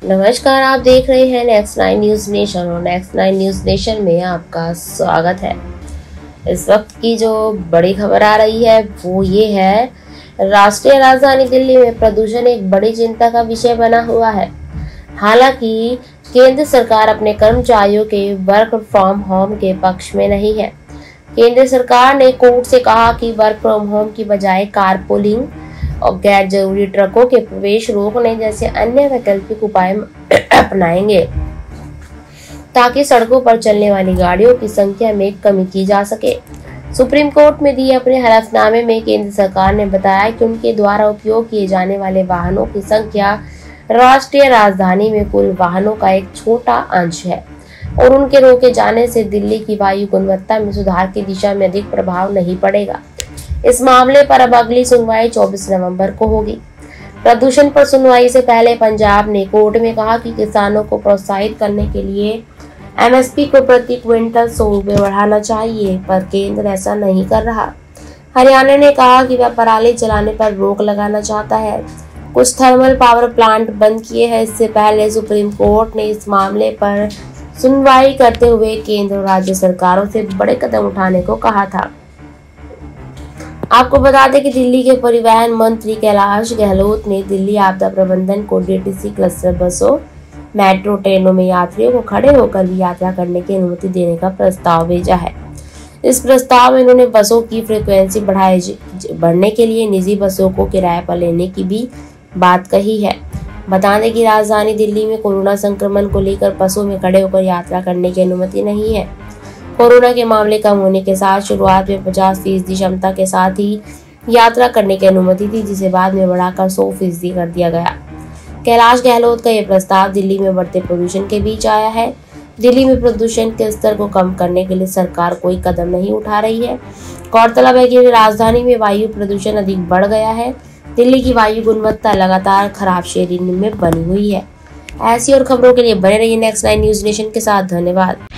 नमस्कार, आप देख रहे हैं नेक्स्ट 9 न्यूज नेशन और नेक्स्ट 9 न्यूज नेशन में आपका स्वागत है। इस वक्त की जो बड़ी खबर आ रही है वो ये है, राष्ट्रीय राजधानी दिल्ली में प्रदूषण एक बड़ी चिंता का विषय बना हुआ है। हालांकि केंद्र सरकार अपने कर्मचारियों के वर्क फ्रॉम होम के पक्ष में नहीं है। केंद्र सरकार ने कोर्ट से कहा कि वर्क फ्रॉम होम की बजाय कारपूलिंग और गैर जरूरी ट्रकों के प्रवेश रोकने जैसे अन्य वैकल्पिक उपाय अपनाएंगे ताकि सड़कों पर चलने वाली गाड़ियों की संख्या में कमी की जा सके। सुप्रीम कोर्ट में दिए अपने हलफनामे में केंद्र सरकार ने बताया कि उनके द्वारा उपयोग किए जाने वाले वाहनों की संख्या राष्ट्रीय राजधानी में कुल वाहनों का एक छोटा अंश है और उनके रोके जाने से दिल्ली की वायु गुणवत्ता में सुधार की दिशा में अधिक प्रभाव नहीं पड़ेगा। इस मामले पर अब अगली सुनवाई 24 नवंबर को होगी। प्रदूषण पर सुनवाई से पहले पंजाब ने कोर्ट में कहा कि किसानों को प्रोत्साहित करने के लिए एमएसपी को प्रति क्विंटल 100 रुपये बढ़ाना चाहिए, पर केंद्र ऐसा नहीं कर रहा। हरियाणा ने कहा कि वह पराली जलाने पर रोक लगाना चाहता है। कुछ थर्मल पावर प्लांट बंद किए हैं। इससे पहले सुप्रीम कोर्ट ने इस मामले पर सुनवाई करते हुए केंद्र और राज्य सरकारों से बड़े कदम उठाने को कहा था। आपको बता दें कि दिल्ली के परिवहन मंत्री कैलाश गहलोत ने दिल्ली आपदा प्रबंधन को डीटीसी क्लस्टर बसों, मेट्रो ट्रेनों में यात्रियों को खड़े होकर भी यात्रा करने की अनुमति देने का प्रस्ताव भेजा है। इस प्रस्ताव में उन्होंने बसों की फ्रीक्वेंसी बढ़ने के लिए निजी बसों को किराए पर लेने की भी बात कही है। बता दें कि राजधानी दिल्ली में कोरोना संक्रमण को लेकर बसों में खड़े होकर यात्रा करने की अनुमति नहीं है। कोरोना के मामले कम होने के साथ शुरुआत में 50% क्षमता के साथ ही यात्रा करने की अनुमति थी, जिसे बाद में बढ़ाकर 100% कर दिया गया। कैलाश गहलोत का यह प्रस्ताव दिल्ली में बढ़ते प्रदूषण के बीच आया है। दिल्ली में प्रदूषण के स्तर को कम करने के लिए सरकार कोई कदम नहीं उठा रही है। गौरतलब है कि राजधानी में वायु प्रदूषण अधिक बढ़ गया है। दिल्ली की वायु गुणवत्ता लगातार खराब श्रेणी में बनी हुई है। ऐसी और खबरों के लिए बने रहिए नेक्स्ट 9 न्यूज नेशन के साथ। धन्यवाद।